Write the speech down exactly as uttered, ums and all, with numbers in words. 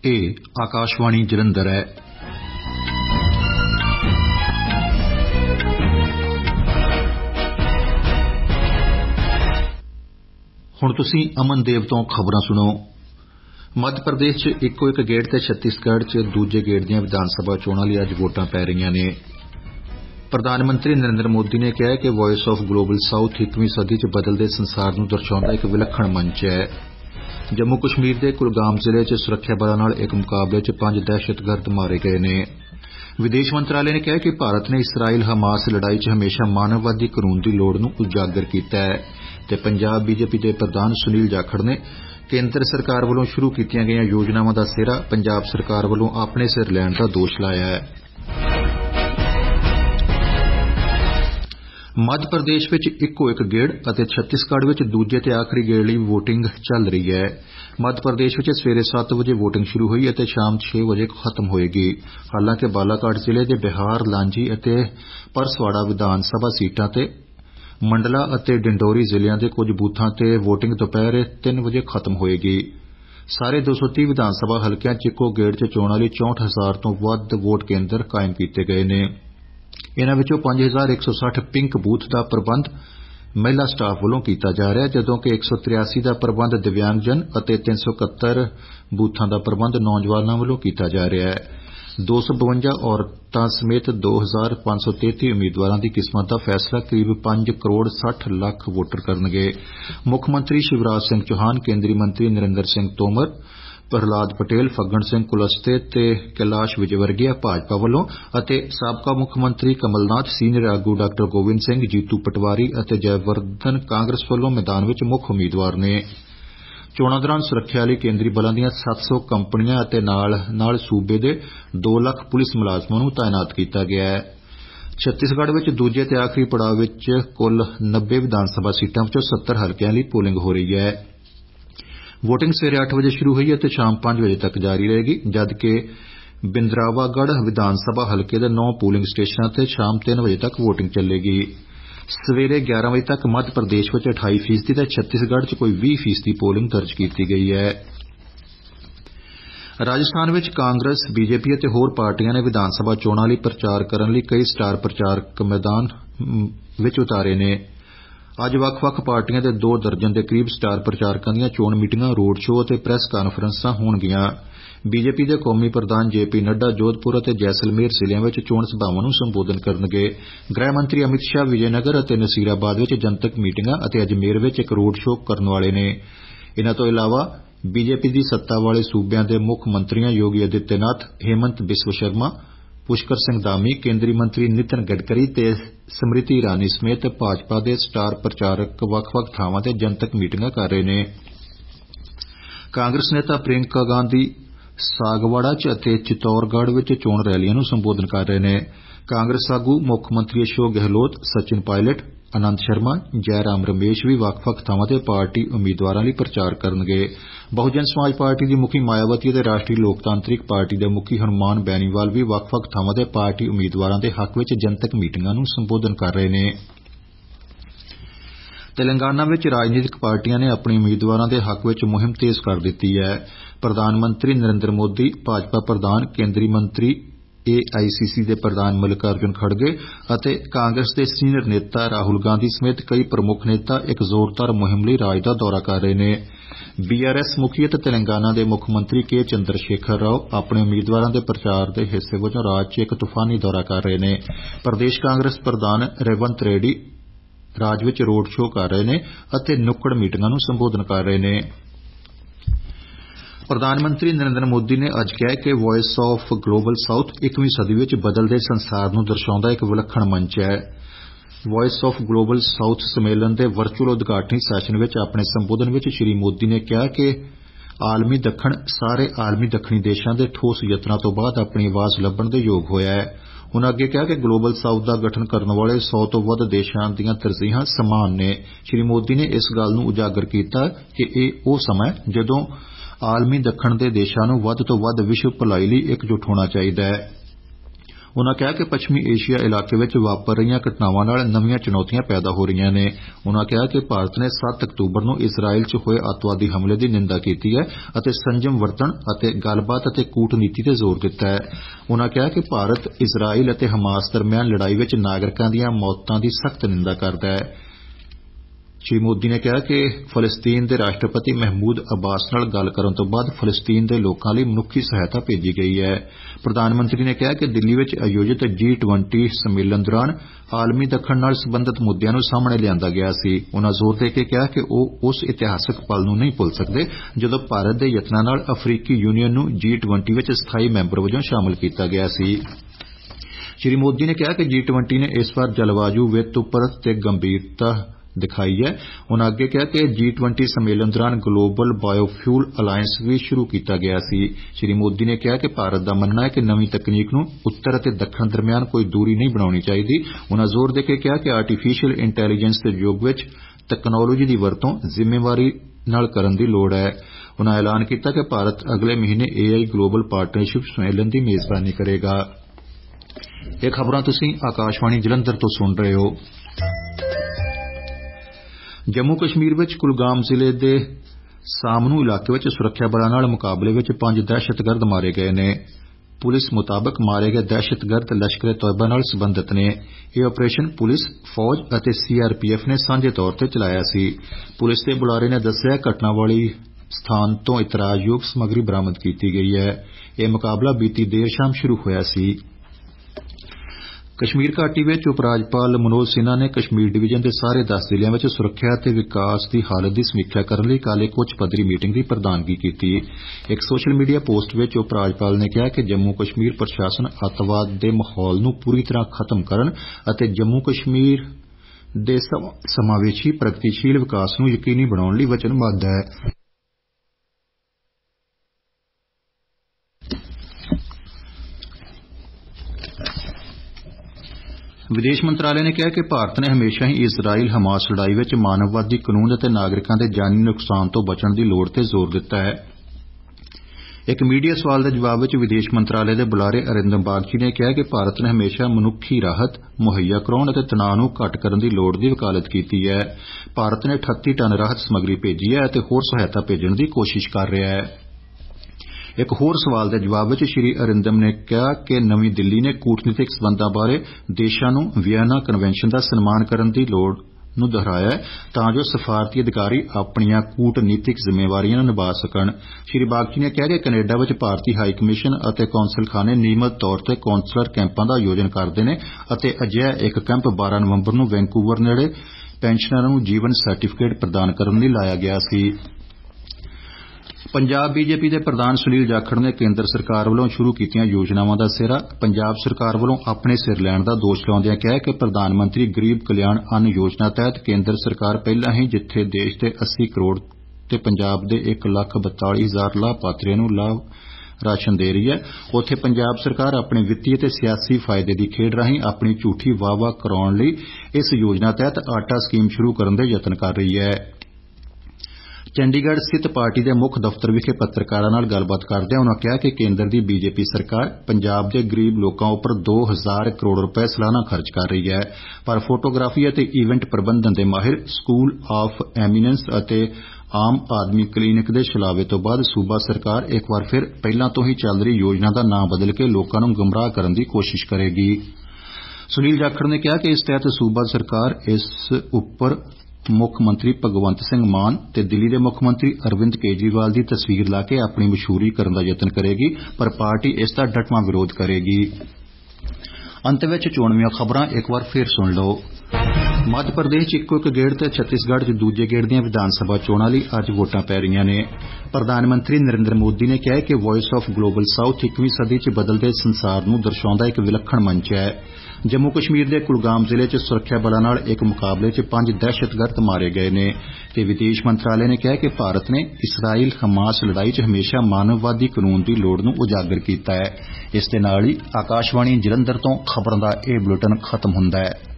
ਇਹ ਆਕਾਸ਼ਵਾਣੀ ਜਲੰਧਰ ਹੈ। ਹੁਣ ਤੁਸੀਂ ਅਮਨਦੇਵ ਤੋਂ ਖਬਰਾਂ ਸੁਣੋ। ਮੱਧ ਪ੍ਰਦੇਸ਼ ਚ ਇੱਕੋ ਇੱਕ ਗੇੜ ਤੇ ਛੱਤੀਸਗੜ੍ਹ ਚ ਦੂਜੇ ਗੇੜ ਦੀਆਂ ਵਿਧਾਨ ਸਭਾ ਚੋਣਾਂ ਲਈ ਅੱਜ ਵੋਟਾਂ ਪੈ ਰਹੀਆਂ ਨੇ। ਪ੍ਰਧਾਨ ਮੰਤਰੀ ਨਰਿੰਦਰ ਮੋਦੀ ਨੇ ਕਿਹਾ ਕਿ ਵੌਇਸ ਆਫ ਗਲੋਬਲ ਸਾਊਥ ਇੱਕਵੀਂ ਸਦੀ ਚ ਬਦਲਦੇ ਸੰਸਾਰ ਨੂੰ ਦਰਸਾਉਂਦਾ ਇੱਕ ਵਿਲੱਖਣ ਮੰਚ ਹੈ। ਜੰਮੂ ਕਸ਼ਮੀਰ ਦੇ ਕੁਲਗਾਮ ਜ਼ਿਲ੍ਹੇ ਚ ਸੁਰੱਖਿਆ ਬਲਾਂ ਨਾਲ ਇੱਕ ਮੁਕਾਬਲੇ ਚ ਪੰਜ ਦਹਿਸ਼ਤਗਰਦ ਮਾਰੇ ਗਏ ਨੇ। ਵਿਦੇਸ਼ ਮੰਤਰਾਲੇ ਨੇ ਕਿਹਾ ਕਿ ਭਾਰਤ ਨੇ ਇਸਰਾਈਲ ਹਮਾਸ ਲੜਾਈ ਚ ਹਮੇਸ਼ਾ ਮਾਨਵਵਾਦੀ ਕਾਨੂੰਨ ਦੀ ਲੋੜ ਨੂੰ ਉਜਾਗਰ ਕੀਤਾ ਹੈ ਤੇ ਪੰਜਾਬ ਬੀਜੇਪੀ ਦੇ ਪ੍ਰਧਾਨ ਸੁਨੀਲ ਜਾਖੜ ਨੇ ਕੇਂਦਰ ਸਰਕਾਰ ਵੱਲੋਂ ਸ਼ੁਰੂ ਕੀਤੀਆਂ ਗਈਆਂ ਯੋਜਨਾਵਾਂ ਦਾ ਸਿਹਰਾ ਪੰਜਾਬ ਸਰਕਾਰ ਵੱਲੋਂ ਆਪਣੇ ਸਿਰ ਲੈਣ ਦਾ ਦੋਸ਼ ਲਾਇਆ ਹੈ। ਮੱਧ ਪ੍ਰਦੇਸ਼ ਵਿੱਚ ਇੱਕੋ ਇੱਕ ਗੇੜ ਅਤੇ ਛੱਤੀਸਗੜ੍ਹ ਵਿੱਚ ਦੂਜੇ ਤੇ ਆਖਰੀ ਗੇੜ ਲਈ ਵੋਟਿੰਗ ਚੱਲ ਰਹੀ ਹੈ। ਮੱਧ ਪ੍ਰਦੇਸ਼ ਵਿੱਚ ਸਵੇਰੇ ਸੱਤ ਵਜੇ ਵੋਟਿੰਗ ਸ਼ੁਰੂ ਹੋਈ ਅਤੇ ਸ਼ਾਮ ਛੇ ਵਜੇ ਖਤਮ ਹੋਏਗੀ। ਹਾਲਾਂਕਿ ਬਾਲਾਘਾਟ ਜ਼ਿਲ੍ਹੇ ਦੇ ਬਿਹਾਰ, ਲਾਂਜੀ ਅਤੇ ਪਰਸਵਾੜਾ ਵਿਧਾਨ ਸਭਾ ਸੀਟਾਂ ਤੇ ਮੰਡਲਾ ਅਤੇ ਡਿੰਡੋਰੀ ਜ਼ਿਲ੍ਹਿਆਂ ਦੇ ਕੁਝ ਬੂਥਾਂ ਤੇ ਵੋਟਿੰਗ ਦੁਪਹਿਰ ਤਿੰਨ ਵਜੇ ਖਤਮ ਹੋਏਗੀ। ਸਾਰੇ ਦੋ ਸੌ ਤੀਹ ਵਿਧਾਨ ਸਭਾ ਹਲਕਿਆਂ ਚ ਇੱਕੋ ਗੇੜ ਚ ਚੋਣਾਂ ਲਈ ਚੌਂਹਠ ਹਜ਼ਾਰ ਤੋਂ ਵੱਧ ਵੋਟ ਕੇਂਦਰ ਕਾਇਮ ਕੀਤੇ ਗਏ ਨੇ। ਇਨ੍ਹਾਂ ਵਿੱਚੋਂ ਪੰਜ ਹਜ਼ਾਰ ਇੱਕ ਸੌ ਸੱਠ ਪਿੰਕ ਬੂਥ ਦਾ ਪ੍ਰਬੰਧ ਮਹਿਲਾ ਸਟਾਫ ਵੱਲੋਂ ਕੀਤਾ ਜਾ ਰਿਹਾ ਹੈ, ਜਦੋਂ ਕਿ ਇੱਕ ਸੌ ਤਰਿਆਸੀ ਦਾ ਪ੍ਰਬੰਧ ਦਿਵਿਆਂਗਜਨ ਅਤੇ ਤਿੰਨ ਸੌ ਇਕਹੱਤਰ ਬੂਥਾਂ ਦਾ ਪ੍ਰਬੰਧ ਨੌਜਵਾਨਾਂ ਵੱਲੋਂ ਕੀਤਾ ਜਾ ਰਿਹਾ ਹੈ। ਦੋ ਸੌ ਬਵੰਜਾ ਔਰਤਾਂ ਸਮੇਤ ਦੋ ਹਜ਼ਾਰ ਪੰਜ ਸੌ ਤੇਤੀ ਉਮੀਦਵਾਰਾਂ ਦੀ ਕਿਸਮਤ ਦਾ ਫੈਸਲਾ ਕਰੀਬ ਪੰਜ ਕਰੋੜ ਸੱਠ ਲੱਖ ਵੋਟਰ ਕਰਨਗੇ। ਮੁੱਖ ਮੰਤਰੀ ਸ਼ਿਵਰਾਜ ਸਿੰਘ ਚੌਹਾਨ, ਕੇਂਦਰੀ ਮੰਤਰੀ ਨਰਿੰਦਰ ਸਿੰਘ ਤੋਮਰ, ਪ੍ਰਹਲਾਦ ਪਟੇਲ, ਫੱਗਣ ਸਿੰਘ ਕੁਲਸਤੇ ਤੇ ਕੈਲਾਸ਼ ਵਿਜੇਵਰਗੀਆ ਭਾਜਪਾ ਵੱਲੋਂ ਅਤੇ ਸਾਬਕਾ ਮੁੱਖ ਮੰਤਰੀ ਕਮਲਨਾਥ, ਸੀਨੀਅਰ ਆਗੂ ਡਾਕਟਰ ਗੋਬਿੰਦ ਸਿੰਘ, ਜੀਤੂ ਪਟਵਾਰੀ ਅਤੇ ਜੈਵਰਧਨ ਕਾਂਗਰਸ ਵੱਲੋਂ ਮੈਦਾਨ ਵਿੱਚ ਮੁੱਖ ਉਮੀਦਵਾਰ ਨੇ। ਚੋਣਾਂ ਦੌਰਾਨ ਸੁਰੱਖਿਆ ਲਈ ਕੇਂਦਰੀ ਬਲਾਂ ਦੀਆਂ ਸੱਤ ਸੌ ਕੰਪਨੀਆਂ ਅਤੇ ਨਾਲ ਨਾਲ ਸੂਬੇ ਦੇ ਦੋ ਲੱਖ ਪੁਲਿਸ ਮੁਲਾਜ਼ਮਾਂ ਨੂੰ ਤਾਇਨਾਤ ਕੀਤਾ ਗਿਆ ਹੈ। ਛੱਤੀਸਗੜ੍ਹ ਵਿੱਚ ਦੂਜੇ ਤੇ ਆਖਰੀ ਪੜਾਅ ਵਿੱਚ ਕੁੱਲ ਨੱਬੇ ਵਿਧਾਨ ਸਭਾ ਸੀਟਾਂ ਵਿੱਚੋਂ ਸੱਤਰ ਹਲਕਿਆਂ ਲਈ ਪੋਲਿੰਗ ਹੋ ਰਹੀ ਹੈ। ਵੋਟਿੰਗ ਸਵੇਰੇ ਅੱਠ ਵਜੇ ਸ਼ੁਰੂ ਹੋਈ ਅਤੇ ਸ਼ਾਮ ਪੰਜ ਵਜੇ ਤੱਕ ਜਾਰੀ ਰਹੇਗੀ, ਜਦਕਿ ਬਿੰਦਰਾਵਾਗੜ੍ਹ ਵਿਧਾਨ ਸਭਾ ਹਲਕੇ ਦੇ ਨੌ ਪੋਲਿੰਗ ਸਟੇਸ਼ਨਾਂ ਤੇ ਸ਼ਾਮ ਤਿੰਨ ਵਜੇ ਤੱਕ ਵੋਟਿੰਗ ਚੱਲੇਗੀ। ਸਵੇਰੇ ਗਿਆਰਾਂ ਵਜੇ ਤੱਕ ਮੱਧ ਪ੍ਰਦੇਸ਼ ਵਿੱਚ ਅਠਾਈ ਫੀਸਦੀ ਤੇ ਛੱਤੀਸਗੜ੍ਹ ਚ ਕੋਈ ਵੀਹ ਫੀਸਦੀ ਪੋਲਿੰਗ ਦਰਜ ਕੀਤੀ ਗਈ ਹੈ। ਰਾਜਸਥਾਨ ਵਿੱਚ ਕਾਂਗਰਸ, ਬੀਜੇਪੀ ਅਤੇ ਹੋਰ ਪਾਰਟੀਆਂ ਨੇ ਵਿਧਾਨ ਸਭਾ ਚੋਣਾਂ ਲਈ ਪ੍ਰਚਾਰ ਕਰਨ ਲਈ ਕਈ ਸਟਾਰ ਪ੍ਰਚਾਰਕ ਮੈਦਾਨ ਵਿੱਚ ਉਤਾਰੇ ਨੇ। ਅੱਜ ਵੱਖ-ਵੱਖ ਪਾਰਟੀਆਂ ਦੇ ਦੋ ਦਰਜਨ ਦੇ ਕਰੀਬ ਸਟਾਰ ਪ੍ਰਚਾਰਕਾਂ ਦੀਆਂ ਚੋਣ ਮੀਟਿੰਗਾਂ, ਰੋਡ ਸ਼ੋਅ ਅਤੇ ਪ੍ਰੈਸ ਕਾਨਫਰੰਸਾਂ ਹੋਣਗੀਆਂ। ਬੀਜੇਪੀ ਦੇ ਕੌਮੀ ਪ੍ਰਧਾਨ ਜੇ ਪੀ ਨੱਡਾ ਜੋਧਪੁਰ ਅਤੇ ਜੈਸਲਮੇਰ ਜ਼ਿਲ੍ਹਿਆਂ ਵਿੱਚ ਚੋਣ ਸਭਾਵਾਂ ਨੂੰ ਸੰਬੋਧਨ ਕਰਨਗੇ। ਗ੍ਰਹਿ ਮੰਤਰੀ ਅਮਿਤ ਸ਼ਾਹ ਵਿਜੇਨਗਰ ਅਤੇ ਨਸੀਰਾਬਾਦ ਵਿੱਚ ਜਨਤਕ ਮੀਟਿੰਗਾਂ ਅਤੇ ਅਜਮੇਰ ਵਿੱਚ ਇੱਕ ਰੋਡ ਸ਼ੋਅ ਕਰਨ ਵਾਲੇ ਨੇ। ਇਨ੍ਹਾਂ ਤੋਂ ਇਲਾਵਾ ਬੀਜੇਪੀ ਦੀ ਸੱਤਾ ਵਾਲੇ ਸੂਬਿਆਂ ਦੇ ਮੁੱਖ ਮੰਤਰੀਆਂ ਯੋਗੀ ਆਦਿੱਤਿਆਨਾਥ, ਹੇਮੰਤ ਬਿਸਵਾ ਸ਼ਰਮਾ, ਪੁਸ਼ਕਰ ਸਿੰਘ ਧਾਮੀ, ਕੇਂਦਰੀ ਮੰਤਰੀ ਨਿਤਿਨ ਗਡਕਰੀ ਤੇ ਸਮ੍ਰਿਤੀ ਇਰਾਨੀ ਸਮੇਤ ਭਾਜਪਾ ਦੇ ਸਟਾਰ ਪ੍ਰਚਾਰਕ ਵੱਖ-ਵੱਖ ਥਾਵਾਂ ਤੇ ਜਨਤਕ ਮੀਟਿੰਗਾਂ ਕਰ ਰਹੇ ਨੇ। ਕਾਂਗਰਸ ਨੇਤਾ ਪ੍ਰਿਯੰਕਾ ਗਾਂਧੀ ਸਾਗਵਾੜਾ ਚ ਅਤੇ ਚਿਤੌੜਗੜ੍ਹ ਵਿੱਚ ਚੋਣ ਰੈਲੀਆਂ ਨੂੰ ਸੰਬੋਧਨ ਕਰ ਰਹੇ ਨੇ। ਕਾਂਗਰਸ ਆਗੂ ਮੁੱਖ ਮੰਤਰੀ ਅਸ਼ੋਕ ਗਹਿਲੋਤ, ਸਚਿਨ ਪਾਇਲਟ, ਆਨੰਦ ਸ਼ਰਮਾ, ਜੈਰਾਮ ਰਮੇਸ਼ ਵੀ ਵੱਖ-ਵੱਖ ਥਾਵਾਂ ਤੇ ਪਾਰਟੀ ਉਮੀਦਵਾਰਾਂ ਲਈ ਪ੍ਰਚਾਰ ਕਰਨਗੇ। ਬਹੁਜਨ ਸਮਾਜ ਪਾਰਟੀ ਦੀ ਮੁਖੀ ਮਾਇਆਵਤੀ ਅਤੇ ਰਾਸ਼ਟਰੀ ਲੋਕਤਾਂਤਰਿਕ ਪਾਰਟੀ ਦੇ ਮੁਖੀ ਹਨੂੰਮਾਨ ਬੈਨੀਵਾਲ ਵੀ ਵੱਖ-ਵੱਖ ਥਾਵਾਂ ਤੇ ਪਾਰਟੀ ਉਮੀਦਵਾਰਾਂ ਦੇ ਹੱਕ ਵਿੱਚ ਜਨਤਕ ਮੀਟਿੰਗਾਂ ਨੂੰ ਸੰਬੋਧਨ ਕਰ ਰਹੇ ਨੇ। ਤੇਲੰਗਾਨਾ ਵਿੱਚ ਰਾਜਨੀਤਿਕ ਪਾਰਟੀਆਂ ਨੇ ਆਪਣੇ ਉਮੀਦਵਾਰਾਂ ਦੇ ਹੱਕ ਵਿੱਚ ਮੁਹਿੰਮ ਤੇਜ਼ ਕਰ ਦਿੱਤੀ ਹੈ। ਪ੍ਰਧਾਨ ਮੰਤਰੀ ਨਰਿੰਦਰ ਮੋਦੀ, ਭਾਜਪਾ ਪ੍ਰਧਾਨ, ਕੇਂਦਰੀ ਮੰਤਰੀ ਏ ਆਈ ਸੀ ਸੀ ਦੇ ਪ੍ਰਧਾਨ ਮੱਲਿਕਾਰਜੁਨ ਖੜਗੇ ਅਤੇ ਕਾਂਗਰਸ ਦੇ ਸੀਨੀਅਰ ਨੇਤਾ ਰਾਹੁਲ ਗਾਂਧੀ ਸਮੇਤ ਕਈ ਪ੍ਰਮੁੱਖ ਨੇਤਾ ਇੱਕ ਜ਼ੋਰਦਾਰ ਮੁਹਿੰਮ ਲਈ ਰਾਜ ਦਾ ਦੌਰਾ ਕਰ ਰਹੇ ਨੇ। ਬੀ ਆਰ ਐਸ ਮੁਖੀ ਅਤੇ ਤੇਲੰਗਾਨਾ ਦੇ ਮੁੱਖ ਮੰਤਰੀ ਕੇ ਚੰਦਰ ਸ਼ੇਖਰ ਰਾਓ ਆਪਣੇ ਉਮੀਦਵਾਰਾਂ ਦੇ ਪ੍ਰਚਾਰ ਦੇ ਹਿੱਸੇ ਵਜੋਂ ਰਾਜ ਚ ਇੱਕ ਤੂਫਾਨੀ ਦੌਰਾ ਕਰ ਰਹੇ ਨੇ। ਪ੍ਰਦੇਸ਼ ਕਾਂਗਰਸ ਪ੍ਰਧਾਨ ਰੇਵੰਤ ਰੈਡੀ ਰਾਜ ਵਿੱਚ ਰੋਡ ਸ਼ੋਅ ਕਰ ਰਹੇ ਨੇ ਅਤੇ ਨੁੱਕੜ ਮੀਟਿੰਗਾਂ ਨੂੰ ਸੰਬੋਧਨ ਕਰ ਰਹੇ ਨੇ। ਪ੍ਰਧਾਨ ਮੰਤਰੀ ਨਰਿੰਦਰ ਮੋਦੀ ਨੇ ਅੱਜ ਕਿਹਾ ਕਿ ਵੌਇਸ ਆਫ ਗਲੋਬਲ ਸਾਊਥ ਇੱਕਵੀਂ ਸਦੀ ਵਿੱਚ ਬਦਲਦੇ ਸੰਸਾਰ ਨੂੰ ਦਰਸਾਉਂਦਾ ਇੱਕ ਵਿਲੱਖਣ ਮੰਚ ਹੈ। ਵੌਇਸ ਆਫ ਗਲੋਬਲ ਸਾਊਥ ਸੰਮੇਲਨ ਦੇ ਵਰਚੁਅਲ ਉਦਘਾਟਨੀ ਸੈਸ਼ਨ ਵਿੱਚ ਆਪਣੇ ਸੰਬੋਧਨ ਵਿੱਚ ਸ੍ਰੀ ਮੋਦੀ ਨੇ ਕਿਹਾ ਕਿ ਆਲਮੀ ਦੱਖਣ ਸਾਰੇ ਆਲਮੀ ਦੱਖਣੀ ਦੇਸ਼ਾਂ ਦੇ ਠੋਸ ਯਤਨਾਂ ਤੋਂ ਬਾਅਦ ਆਪਣੀ ਆਵਾਜ਼ ਲੱਭਣ ਦੇ ਯੋਗ ਹੋਇਆ ਹੈ। ਉਨ੍ਹਾਂ ਅੱਗੇ ਕਿਹਾ ਕਿ ਗਲੋਬਲ ਸਾਊਥ ਦਾ ਗਠਨ ਕਰਨ ਵਾਲੇ ਸੌ ਤੋਂ ਵੱਧ ਦੇਸ਼ਾਂ ਦੀਆਂ ਤਰਜੀਹਾਂ ਸਮਾਨ ਨੇ। ਸ੍ਰੀ ਮੋਦੀ ਨੇ ਇਸ ਗੱਲ ਨੂੰ ਉਜਾਗਰ ਕੀਤਾ ਕਿ ਇਹ ਉਹ ਸਮਾਂ ਹੈ ਜਦੋਂ ਆਲਮੀ ਦੱਖਣ ਦੇ ਦੇਸ਼ਾਂ ਨੂੰ ਵੱਧ ਤੋਂ ਵੱਧ ਵਿਸ਼ਵ ਭਲਾਈ ਲਈ ਇਕਜੁੱਟ ਹੋਣਾ ਚਾਹੀਦਾ ਹੈ। उन्होंने कहा कि पश्चिमी एशिया इलाके विच वापर रहीआं घटनावां नाल नवीआं चुनौतियां पैदा हो रहीआं ने। उन्होंने कहा कि भारत ने सत्त अक्तूबर नूं इसराइल च होए अतवादी हमले की निंदा की है अते संयम वरतण अते गलबात अते कूटनीति ते जोर दिता है। उन्होंने कहा कि भारत इसराइल अते हमास दरमियान लड़ाई विच नागरिकां दीआं मौतां की सख्त निंदा करदा है। श्री मोदी ने कहा कि फलस्तीन के राष्ट्रपति महमूद अब्बास नाल गल करन तो बाद फलस्तीन के लोकां लई मनुखी सहायता भेजी गई है। प्रधानमंत्री ने कहा कि दिल्ली विच आयोजित जी ट्वेंटी सम्मेलन दौरान आलमी दखण नाल संबंधित मुद्दिआं नूं सामणे लिआंदा गया सी। उन्हां जोर दे के कहा कि ओह उस इतिहासक पल नूं नहीं भुल सकदे जदों भारत दे यत्नां नाल अफ्रीकी यूनीयन नूं जी ट्वेंटी विच स्थाई मैंबर वजों शामिल किया गया सी। श्री मोदी ने कहा कि जी ट्वेंटी ने इस बार जलवायु वित्त उपर ते गंभीरता दिखाई है। उन्होंने अगे कहा कि जी ट्वेंटी सम्मेलन दौरान ग्लोबल बायोफ्यूल अलायंस भी शुरू किया गया सी। श्री मोदी ने कहा कि भारत का मनना है कि नवीं तकनीक नूं उत्तर अते दक्षिण दरमियान कोई दूरी नहीं बनाउणी चाहिदी। उन्होंने जोर दे के कहा कि आर्टिफिशियल इंटैलीजेंस के युग विच तकनोलॉजी की वरतों जिम्मेवारी नाल करन दी लोड़ है। उन्होंने ऐलान किया कि भारत अगले महीने ए आई ग्लोबल पार्टनरशिप सम्मेलन की मेजबानी करेगा। ये खबरां तुसीं आकाशवाणी जलंधर तो सुन रहे हो। जम्मू कश्मीर विच कुलगाम जिले के सामनू इलाके विच सुरक्षा बलां नाल मुकाबले विच पांच दहशतगर्द मारे गए ने। पुलिस मुताबक मारे गए दहशतगर्द लश्कर ए तोयबा नाल संबंधित ने। यह ऑपरेशन पुलिस फौज अते सी आर पी एफ ने सांझे तौर पर चलाया सी। पुलिस के बुलारे ने दस्सिया घटना वाली स्थान तो इतराजयोग समग्री बरामद की गई है। यह मुकाबला बीती देर शाम शुरू होया सी। कश्मीर घाटी विच उपराज्यपाल मनोज सिन्हा ने कश्मीर डिवीजन के सारे दस जिलों में सुरक्षा ते विकास की हालत की समीक्षा करने लई कल एक उच्च पद्धरी मीटिंग की प्रधानगी की। एक सोशल मीडिया पोस्ट विच उपराज्यपाल ने कहा कि जम्मू कश्मीर प्रशासन अतवाद के माहौल नूं पूरी तरह खत्म करन अते जम्मू कश्मीर दे समावेशी प्रगतिशील विकास नूं यकीनी बनाउण लई वचनबद्ध है। विदेश मंत्रालय ने कहा कि भारत ने हमेशा ही इसराइल हमास लड़ाई विच मानववादी कानून अते नागरिकां दे जानी नुकसान तो बचण दी लोड़ ते जोर दिता है। एक मीडिया सवाल के जवाब में विदेश मंत्रालय के बुलारे अरिंदम बागची ने कहा कि भारत ने हमेशा मनुखी राहत मुहैया कराउण अते तनाव नूं घट करन दी लोड़ दी वकालत की है। भारत ने अठत्ती टन राहत समग्री भेजी है अते होर सहायता भेजण दी कोशिश कर रहा है। एक होर सवाल के जवाब में श्री अरिंदम ने कहा कि नवी दिल्ली ने कूटनीतिक संबंधां बारे देशां नूं वियना कन्वेंशन का सन्मान करन दी लोड़ नूं दोहराया है तां जो सफारती अधिकारी अपनियां कूटनीतिक जिम्मेवारियां निभा सकन। श्री बागची ने कहा कि कनेडा विच भारतीय हाई कमीशन अते कौंसलखाने नियमित तौर पर कौंसलर कैंपां का आयोजन करते हैं अते अजिहा एक कैंप बारह नवंबर नूं वैंकूवर नेड़े पेंशनरां नूं जीवन सर्टिफिकेट प्रदान करन लई लाया गया सी। पंजाब बीजेपी के प्रधान सुनील जाखड़ ने केंद्र सरकार वालों शुरू कीतियां योजनावां दा सिरा पंजाब सरकार वालों अपने सिर लैण दा दोष लाउंदियां कहा कि प्रधानमंत्री गरीब कल्याण अन्न योजना तहत केंद्र सरकार पहलां ही जिथे देश के अस्सी करोड़ ते पंजाब के एक लाख बताली हजार लाभापात्रियों नूं लाभ राशन दे रही है, उत्थे पंजाब सरकार अपने वित्तीय ते सियासी फायदे की खेड राहीं अपनी झूठी वाह वाह कराउण लई इस योजना तहत आटा स्कीम शुरू करने के यतन कर रही है। चंडीगढ़ स्थित पार्टी के मुख्य दफ्तर विखे पत्रकारां नाल गलबात करदे उन्होंने कहा कि केंद्र की बीजेपी सरकार पंजाब के गरीब लोगों उपर दो हजार करोड़ रुपए सालाना खर्च कर रही है, पर फोटोग्राफी और इवेंट प्रबंधन के माहिर स्कूल ऑफ एमीनेंस और आम आदमी क्लीनिक के छलावे तो बाद सूबा सरकार एक बार फिर पहलां तो ही चल रही योजना का नाम बदल के लोगों को गुमराह करने की कोशिश करेगी। सुनील जाखड़ ने कहा कि इस तहत सूबा सरकार इस उपर मुख्यमंत्री भगवंत सिंह मान ते दिल्ली के मुख्यमंत्री अरविंद केजरीवाल की तस्वीर ला के अपनी मशहूरी करने का यतन करेगी, पर पार्टी इसका डटवां विरोध करेगी। अंत में चोणवीआं खबरां एक बार फिर सुन लो। मध्य प्रदेश इक्को एक गेड़ ते छत्तीसगढ़ च दूजे गेड़ दीआं विधान सभा चोणां लई अज वोटां पै रहीआं ने। प्रधानमंत्री नरेंद्र मोदी ने कहा है कि वॉइस ऑफ ग्लोबल साउथ इक्कीवीं सदी च बदलदे संसार नूं दर्शाउंदा एक विलक्षण मंच है। जम्मू कश्मीर के कुलगाम जिले च सुरक्षा बलां नाल एक मुकाबले च पांच दहशतगर्द मारे गए ने ते विदेश मंत्रालय ने कहा कि भारत ने इसराइल हमास लड़ाई च हमेशा मानववादी कानून की लोड़ नूं उजागर कीता है। इस दे नाल ही आकाशवाणी जलंधर तो खबरां दा इह बुलेटिन खत्म हुंदा है।